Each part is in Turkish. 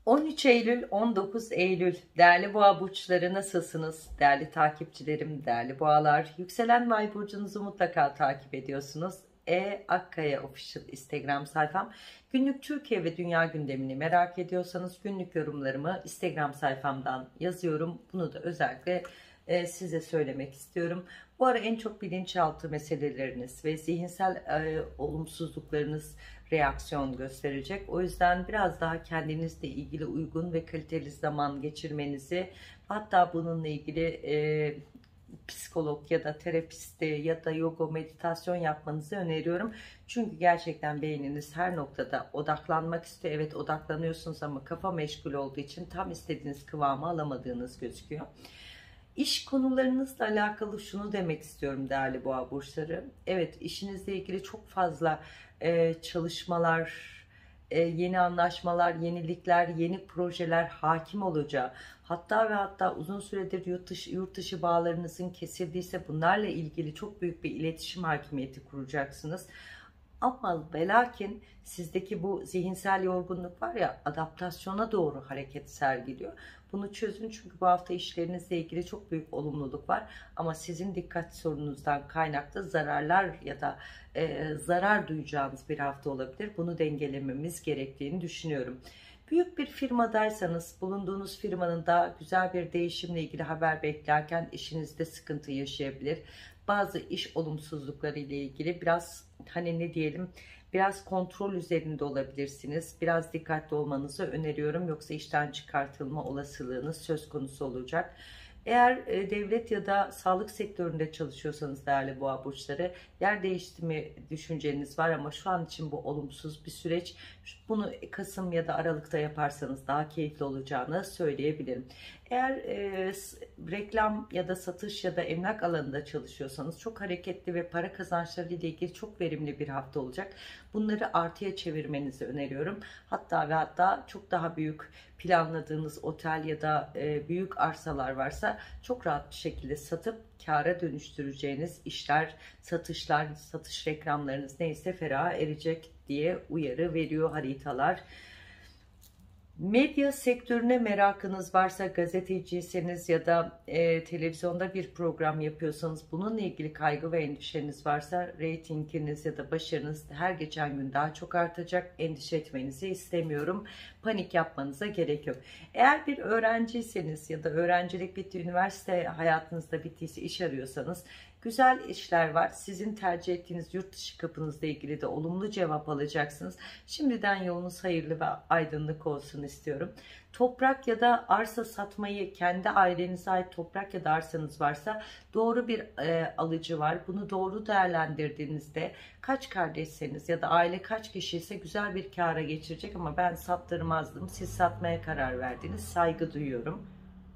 13 Eylül, 19 Eylül. Değerli boğa burçları nasılsınız? Değerli takipçilerim, değerli boğalar. Yükselen ve ay burcunuzu mutlaka takip ediyorsunuz. Akkaya Official Instagram sayfam. Günlük Türkiye ve dünya gündemini merak ediyorsanız günlük yorumlarımı Instagram sayfamdan yazıyorum. Bunu da özellikle size söylemek istiyorum. Bu ara en çok bilinçaltı meseleleriniz ve zihinsel olumsuzluklarınız reaksiyon gösterecek. O yüzden biraz daha kendinizle ilgili uygun ve kaliteli zaman geçirmenizi, hatta bununla ilgili psikolog ya da terapiste ya da yoga meditasyon yapmanızı öneriyorum. Çünkü gerçekten beyniniz her noktada odaklanmak istiyor. Evet, odaklanıyorsunuz ama kafa meşgul olduğu için tam istediğiniz kıvamı alamadığınız gözüküyor. İş konularınızla alakalı şunu demek istiyorum değerli boğa burçları. Evet, işinizle ilgili çok fazla çalışmalar, yeni anlaşmalar, yenilikler, yeni projeler hakim olacağı, hatta ve hatta uzun süredir yurt dışı bağlarınızın kesildiyse bunlarla ilgili çok büyük bir iletişim hakimiyeti kuracaksınız. Ama ve lakin sizdeki bu zihinsel yorgunluk var ya, adaptasyona doğru hareket sergiliyor. Bunu çözün, çünkü bu hafta işlerinizle ilgili çok büyük olumluluk var. Ama sizin dikkat sorununuzdan kaynaklı zararlar ya da zarar duyacağınız bir hafta olabilir. Bunu dengelememiz gerektiğini düşünüyorum. Büyük bir firmadaysanız bulunduğunuz firmanın da güzel bir değişimle ilgili haber beklerken işinizde sıkıntı yaşayabilir. Bazı iş olumsuzlukları ile ilgili biraz ne diyelim, biraz kontrol üzerinde olabilirsiniz. Biraz dikkatli olmanızı öneriyorum. Yoksa işten çıkartılma olasılığınız söz konusu olacak. Eğer devlet ya da sağlık sektöründe çalışıyorsanız değerli boğa burçları, yer değiştirme düşünceniz var ama şu an için bu olumsuz bir süreç. Bunu Kasım ya da Aralık'ta yaparsanız daha keyifli olacağını söyleyebilirim. Eğer reklam ya da satış ya da emlak alanında çalışıyorsanız çok hareketli ve para kazançları ile ilgili çok verimli bir hafta olacak. Bunları artıya çevirmenizi öneriyorum. Hatta ve hatta çok daha büyük planladığınız otel ya da büyük arsalar varsa çok rahat bir şekilde satıp kâra dönüştüreceğiniz işler, satışlar, satış reklamlarınız neyse feraha erecek diye uyarı veriyor haritalar. Medya sektörüne merakınız varsa, gazeteciyseniz ya da televizyonda bir program yapıyorsanız, bununla ilgili kaygı ve endişeniz varsa, reytinginiz ya da başarınız her geçen gün daha çok artacak. Endişe etmenizi istemiyorum. Panik yapmanıza gerek yok. Eğer bir öğrenciyseniz ya da öğrencilik bitti, üniversite hayatınızda bittiyse, iş arıyorsanız, güzel işler var. Sizin tercih ettiğiniz yurt dışı kapınızla ilgili de olumlu cevap alacaksınız. Şimdiden yolunuz hayırlı ve aydınlık olsun istiyorum. Toprak ya da arsa satmayı, kendi ailenize ait toprak ya da arsanız varsa, doğru bir alıcı var. Bunu doğru değerlendirdiğinizde, kaç kardeşseniz ya da aile kaç kişiyse güzel bir kâra geçirecek. Ama ben sattırmazdım. Siz satmaya karar verdiniz. Saygı duyuyorum.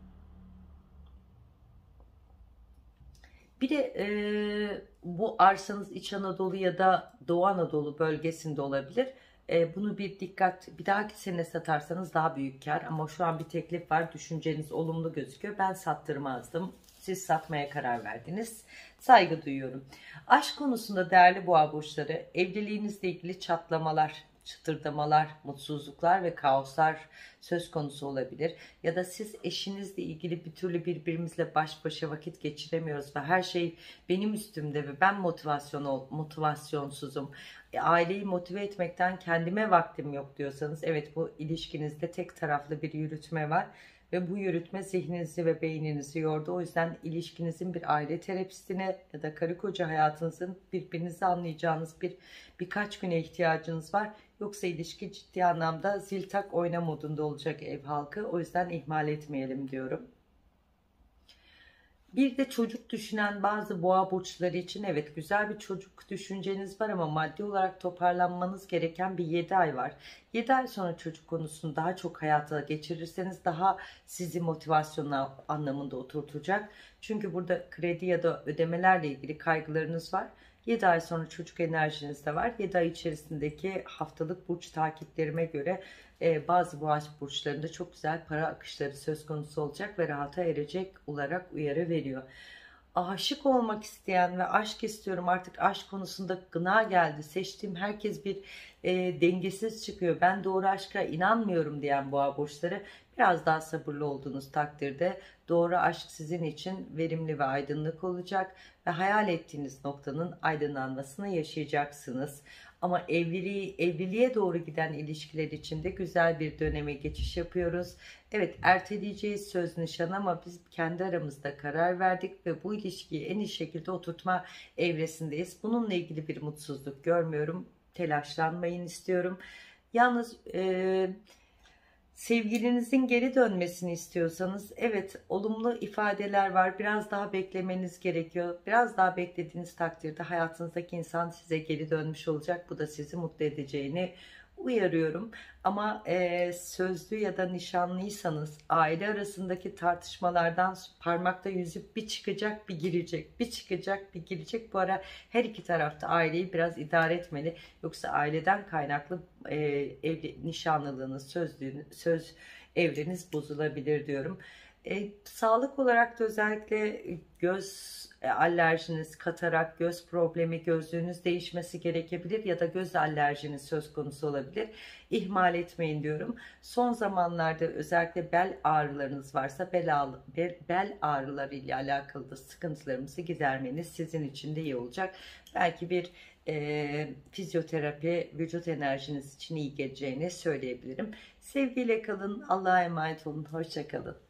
Bir de bu arsanız İç Anadolu ya da Doğu Anadolu bölgesinde olabilir. Bunu bir dikkat, bir dahaki sene satarsanız daha büyük kar. Ama şu an bir teklif var, düşünceniz olumlu gözüküyor. Ben sattırmazdım. Siz satmaya karar verdiniz. Saygı duyuyorum. Aşk konusunda değerli boğa burçları, evliliğinizle ilgili çatlamalar, çıtırdamalar, mutsuzluklar ve kaoslar söz konusu olabilir. Ya da siz eşinizle ilgili bir türlü birbirimizle baş başa vakit geçiremiyoruz ve her şey benim üstümde ve ben motivasyonsuzum. Aileyi motive etmekten kendime vaktim yok diyorsanız, evet, bu ilişkinizde tek taraflı bir yürütme var. Ve bu yürütme zihninizi ve beyninizi yordu. O yüzden ilişkinizin bir aile terapistine ya da karı koca hayatınızın birbirinizi anlayacağınız birkaç güne ihtiyacınız var. Yoksa ilişki ciddi anlamda zil tak oyna modunda olacak ev halkı. O yüzden ihmal etmeyelim diyorum. Bir de çocuk düşünen bazı boğa burçları için, evet, güzel bir çocuk düşünceniz var ama maddi olarak toparlanmanız gereken bir 7 ay var. 7 ay sonra çocuk konusunu daha çok hayata geçirirseniz daha sizi motivasyonel anlamında oturtacak. Çünkü burada kredi ya da ödemelerle ilgili kaygılarınız var. 7 ay sonra çocuk enerjiniz de var. 7 ay içerisindeki haftalık burç takiplerime göre bazı boğa burçlarında çok güzel para akışları söz konusu olacak ve rahata erecek olarak uyarı veriyor. aşık olmak isteyen ve aşk istiyorum artık, aşk konusunda gına geldi, seçtiğim herkes bir dengesiz çıkıyor, ben doğru aşka inanmıyorum diyen boğa burçları, biraz daha sabırlı olduğunuz takdirde doğru aşk sizin için verimli ve aydınlık olacak ve hayal ettiğiniz noktanın aydınlanmasını yaşayacaksınız. Ama evliliğe doğru giden ilişkiler için de güzel bir döneme geçiş yapıyoruz. Evet, erteleyeceğiz söz nişan ama biz kendi aramızda karar verdik ve bu ilişkiyi en iyi şekilde oturtma evresindeyiz. Bununla ilgili bir mutsuzluk görmüyorum. Telaşlanmayın istiyorum. Yalnız sevgilinizin geri dönmesini istiyorsanız, evet, olumlu ifadeler var. Biraz daha beklemeniz gerekiyor. Biraz daha beklediğiniz takdirde hayatınızdaki insan size geri dönmüş olacak. Bu da sizi mutlu edeceğini uyarıyorum. Ama sözlü ya da nişanlıysanız aile arasındaki tartışmalardan parmakta yüzüp bir çıkacak bir girecek, bir çıkacak bir girecek. Bu ara her iki tarafta aileyi biraz idare etmeli. Yoksa aileden kaynaklı nişanlılığınız, söz evreniz bozulabilir diyorum. Sağlık olarak da özellikle göz alerjiniz, katarak, göz problemi, gözlüğünüz değişmesi gerekebilir ya da göz alerjiniz söz konusu olabilir. İhmal etmeyin diyorum. Son zamanlarda özellikle bel ağrılarınız varsa bel ağrıları ile alakalı da sıkıntılarımızı gidermeniz sizin için de iyi olacak. Belki bir fizyoterapi vücut enerjiniz için iyi geleceğini söyleyebilirim. Sevgiyle kalın, Allah'a emanet olun, hoşça kalın.